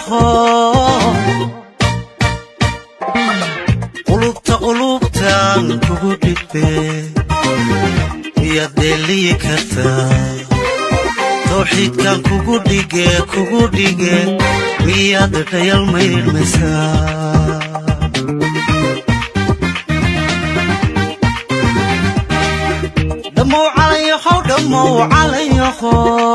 qulubtaan kugu dhibbe miyaad dheeliyi kartaa tawxiidkan kugu dhige miyaad dhayal maydhmaysaa دمو عليكو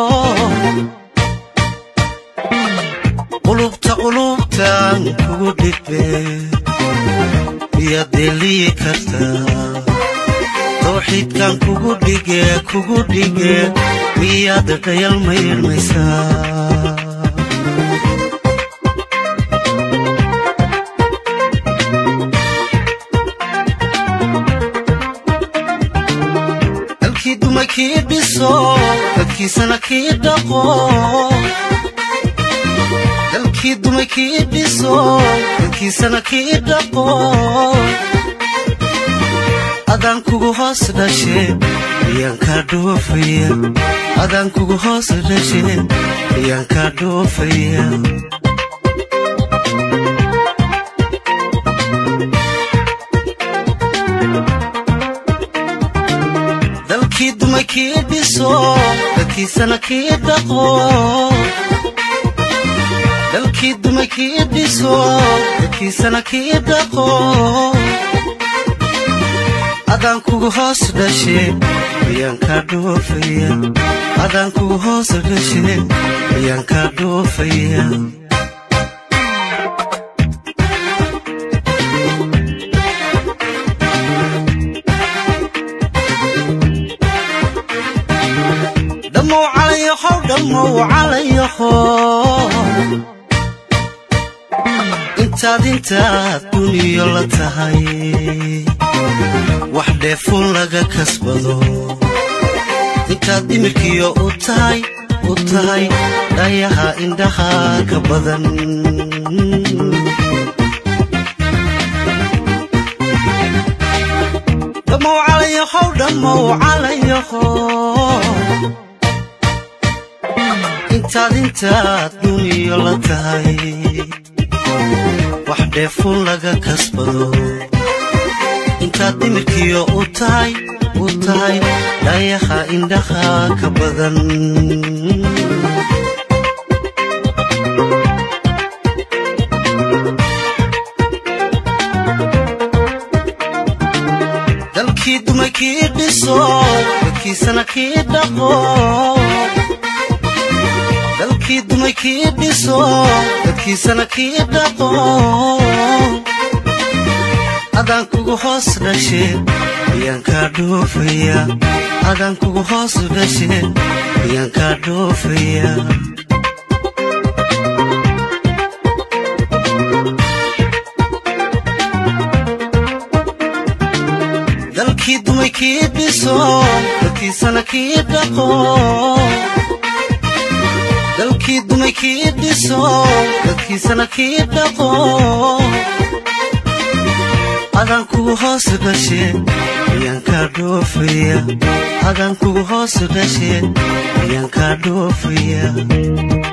قلوبتان kugu dhibbe miyaad dheeliyi kartaa tawxiidkan kugu dhige miyaad dhayal maydhmaysaa kidiso dadkiisana kidaqo dalkii dumay kidiso dadkiisana kidaqo adaan kugu hoos dhashe miyaan ka dhoofaya adaan kugu hoos dhashe miyaan ka dhoofaya dumay kidiso dadkiisana kidaqo dalkii dumay kidiso dadkiisana kidaqo adaan kugu hoos dhashe miyaan ka dhoofaya adaan kugu hoos dhashe miyaan ka dhoofaya دمو عليكو انتاد دنيا لتهي وحدة فون لغا كسبضو انتاد دمكيو اوتاي دايها اندها كبضن دمو عليكو انتاد دنيا لتهي وحدة فون لغا كسبضو انتاد دمكيو اوتاي دايها اندها كبضن دلكي دمي كيدسو دلكيسنا كيدقو dalkii dumay kidiso dadkiisana kidaqo adaan kugu hoos dhashe miyaan ka dhoofaya adaan kugu hoos dhashe miyaan ka dhoofaya dalkii dumay kidiso dadkiisana kidaqo dalkii dumay kidiso dadkiisana kidaqo adaan kugu hoos dhashe miyaan ka dhoofaya adaan kugu hoos dhashe miyaan ka dhoofaya